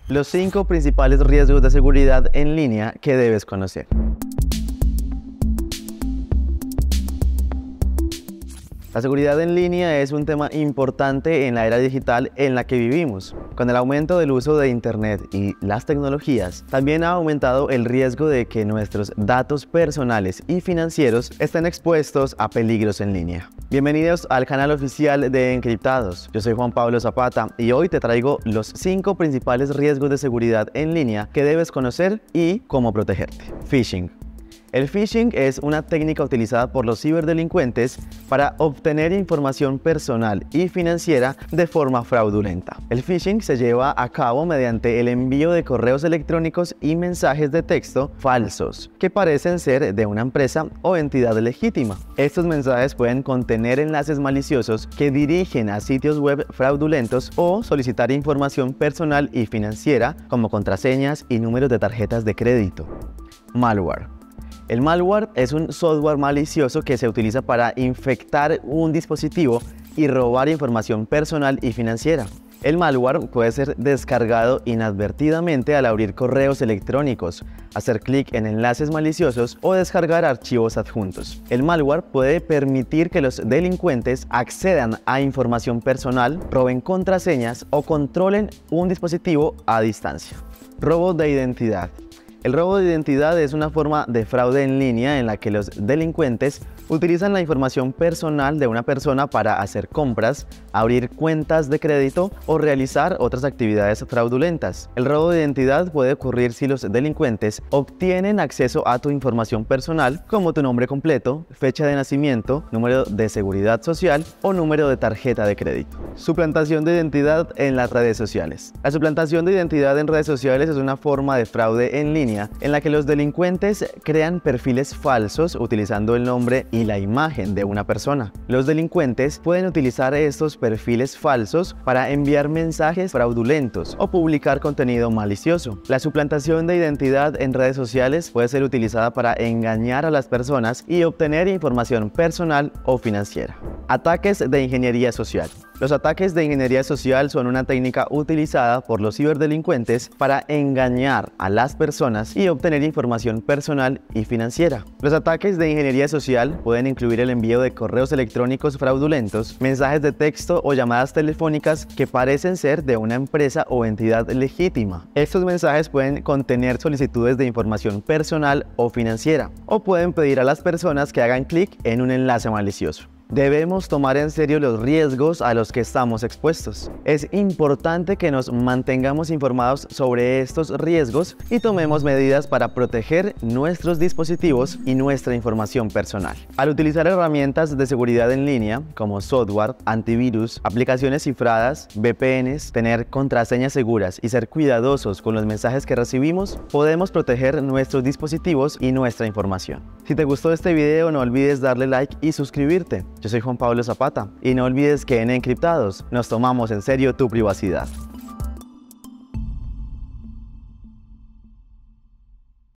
Los 5 principales riesgos de seguridad en línea que debes conocer. La seguridad en línea es un tema importante en la era digital en la que vivimos. Con el aumento del uso de Internet y las tecnologías, también ha aumentado el riesgo de que nuestros datos personales y financieros estén expuestos a peligros en línea. Bienvenidos al canal oficial de Encriptados. Yo soy Juan Pablo Zapata y hoy te traigo los 5 principales riesgos de seguridad en línea que debes conocer y cómo protegerte. Phishing. El phishing es una técnica utilizada por los ciberdelincuentes para obtener información personal y financiera de forma fraudulenta. El phishing se lleva a cabo mediante el envío de correos electrónicos y mensajes de texto falsos que parecen ser de una empresa o entidad legítima. Estos mensajes pueden contener enlaces maliciosos que dirigen a sitios web fraudulentos o solicitar información personal y financiera como contraseñas y números de tarjetas de crédito. Malware. El malware es un software malicioso que se utiliza para infectar un dispositivo y robar información personal y financiera. El malware puede ser descargado inadvertidamente al abrir correos electrónicos, hacer clic en enlaces maliciosos o descargar archivos adjuntos. El malware puede permitir que los delincuentes accedan a información personal, roben contraseñas o controlen un dispositivo a distancia. Robo de identidad. El robo de identidad es una forma de fraude en línea en la que los delincuentes utilizan la información personal de una persona para hacer compras, abrir cuentas de crédito o realizar otras actividades fraudulentas. El robo de identidad puede ocurrir si los delincuentes obtienen acceso a tu información personal como tu nombre completo, fecha de nacimiento, número de seguridad social o número de tarjeta de crédito. Suplantación de identidad en las redes sociales. La suplantación de identidad en redes sociales es una forma de fraude en línea en la que los delincuentes crean perfiles falsos utilizando el nombre y la imagen de una persona. Los delincuentes pueden utilizar estos perfiles falsos para enviar mensajes fraudulentos o publicar contenido malicioso. La suplantación de identidad en redes sociales puede ser utilizada para engañar a las personas y obtener información personal o financiera. Ataques de ingeniería social. Los ataques de ingeniería social son una técnica utilizada por los ciberdelincuentes para engañar a las personas y obtener información personal y financiera. Los ataques de ingeniería social pueden incluir el envío de correos electrónicos fraudulentos, mensajes de texto o llamadas telefónicas que parecen ser de una empresa o entidad legítima. Estos mensajes pueden contener solicitudes de información personal o financiera, o pueden pedir a las personas que hagan clic en un enlace malicioso. Debemos tomar en serio los riesgos a los que estamos expuestos. Es importante que nos mantengamos informados sobre estos riesgos y tomemos medidas para proteger nuestros dispositivos y nuestra información personal. Al utilizar herramientas de seguridad en línea como software, antivirus, aplicaciones cifradas, VPNs, tener contraseñas seguras y ser cuidadosos con los mensajes que recibimos, podemos proteger nuestros dispositivos y nuestra información. Si te gustó este video, no olvides darle like y suscribirte. Yo soy Juan Pablo Zapata y no olvides que en Encriptados nos tomamos en serio tu privacidad.